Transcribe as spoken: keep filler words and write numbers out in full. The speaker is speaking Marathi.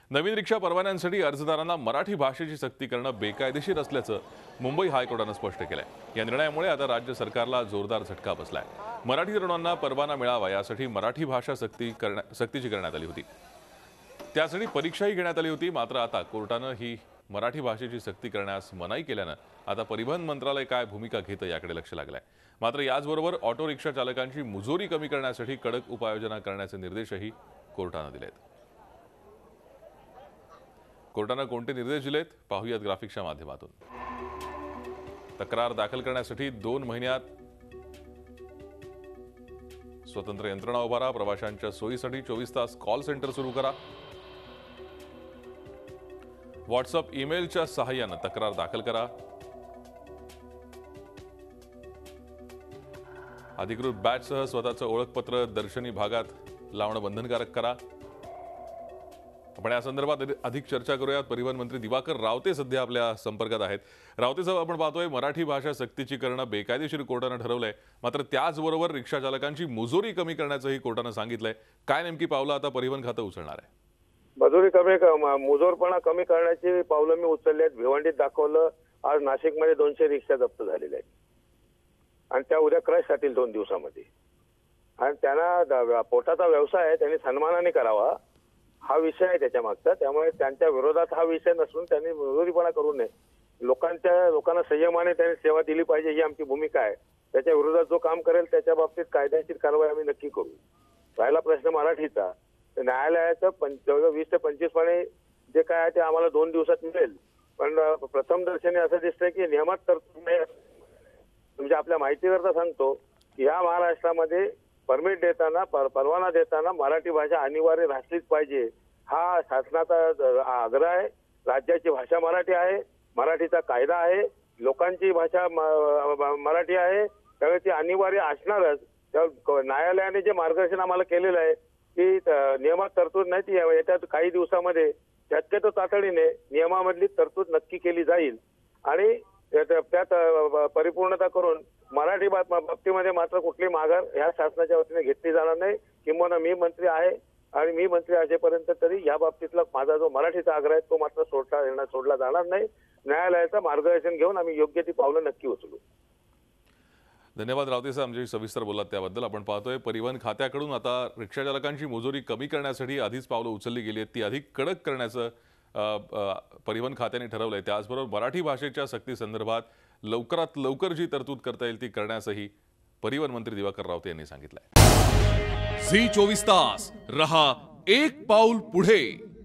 नवीन रिक्षा परवान्यांसाठी अर्जदारांना मराठी भाषेची सक्ती करणं बेकायदेशीर असल्याचं मुंबई हायकोर्टानं स्पष्ट केलंय। या निर्णयामुळे आता राज्य सरकारला जोरदार झटका बसलाय। मराठी तरुणांना परवाना मिळावा यासाठी मराठी भाषा सक्ती करण्या सक्तीची करण्यात आली होती। त्यासाठी परीक्षाही घेण्यात आली होती। मात्र आता कोर्टानं ही मराठी भाषेची सक्ती करण्यास मनाई केल्यानं आता परिवहन मंत्रालय काय भूमिका घेतं याकडे लक्ष लागलंय। मात्र याचबरोबर ऑटो रिक्षा चालकांची मुजोरी कमी करण्यासाठी कडक उपाययोजना करण्याचे निर्देशही कोर्टानं दिलेत। कोर्टानं कोणते निर्देश दिलेत पाहूयात ग्राफिक्सच्या माध्यमातून। तक्रार दाखल करण्यासाठी दोन महिन्यात स्वतंत्र यंत्रणा उभारा। प्रवाशांच्या सोयीसाठी चोवीस तास कॉल सेंटर सुरू करा। व्हॉट्सअप ईमेलच्या सहाय्याने तक्रार दाखल करा। अधिकृत बॅचसह स्वतःचं ओळखपत्र दर्शनी भागात लावणं बंधनकारक करा। आपण या संदर्भात अधिक चर्चा करूयात। परिवहन मंत्री दिवाकर रावते सध्या आपल्या संपर्कात आहेत। रावते साहेब, आपण पाहतोय मराठी भाषा सक्तीची करणं बेकायदेशीर कोर्टानं ठरवलंय। मात्र त्याचबरोबर रिक्षा चालकांची मुजोरी कमी करण्याचंही कोर्टानं सांगितलंय। काय नेमकी पावलं आता परिवहन खातं उचलणार आहे? मजुरी कमी मुजोरपणा कमी करण्याची पावलं मी उचलली आहेत। भिवंडीत दाखवलं, आज नाशिकमध्ये दोनशे रिक्षा जप्त झालेल्या आहेत आणि त्या उद्या क्रश जातील दोन दिवसामध्ये। आणि त्यांना पोटाचा व्यवसाय आहे, त्यांनी सन्मानाने करावा हा विषय आहे त्याच्या मागचा। त्यामुळे त्यांच्या विरोधात हा विषय नसून त्यांनी मुजोरीपणा करू नये। लोकांच्या लोकांना संयमाने त्यांनी सेवा दिली पाहिजे ही आमची भूमिका आहे। त्याच्या विरोधात जो काम करेल त्याच्या बाबतीत कायदेशीर कारवाई आम्ही नक्की करू। राहिला प्रश्न मराठीचा, न्यायालयाचं जवळजवळ वीस ते पंचवीस पाने जे काय आहे ते आम्हाला दोन दिवसात मिळेल। पण प्रथम दर्शनी असं दिसतंय की नियमात तरतूद नाही। म्हणजे आपल्या माहितीकरता सांगतो की या महाराष्ट्रामध्ये परमिट देताना परवाना देताना मराठी भाषा अनिवार्य राखलीच पाहिजे हा शासनाचा आग्रह आहे। राज्याची भाषा मराठी आहे, मराठीचा कायदा आहे, लोकांची भाषा मराठी आहे, त्यामुळे ती अनिवार्य असणारच। त्या न्यायालयाने जे मार्गदर्शन आम्हाला केलेलं आहे की नियमात तरतूद नाही, ती येत्या काही दिवसामध्ये शक्यतो तातडीने नियमामधली तरतूद नक्की केली जाईल आणि त्यात परिपूर्णता करून मराठी बाबतीमध्ये मात्र कुठली माघार ह्या शासनाच्या वतीने घेतली जाणार नाही। किंवा मी मंत्री आहे आणि मी मंत्री असेपर्यंत तरी या बाबतीतला माझा जो मराठीचा आग्रह आहे तो मात्र सोडता येणार सोडला जाणार नाही। न्यायालयाचं मार्गदर्शन घेऊन आम्ही योग्य ती पावलं नक्की उचलू। धन्यवाद रावते साहेब, आमच्याशी सविस्तर बोललात त्याबद्दल। आपण पाहतोय परिवहन खात्याकडून आता रिक्षा चालकांची मुजोरी कमी करण्यासाठी आधीच पावलं उचलली गेली आहेत, ती अधिक कडक करण्याचं परिवहन खात्याने ठरवलंय। त्याचबरोबर मराठी भाषेच्या सक्ती संदर्भात लवकरात लवकर जी तरतूद करता येईल ती करण्यासही परिवहन मंत्री दिवाकर रावते यांनी सांगितलंय। झी चोवीस तास रहा एक पाऊल पुढे।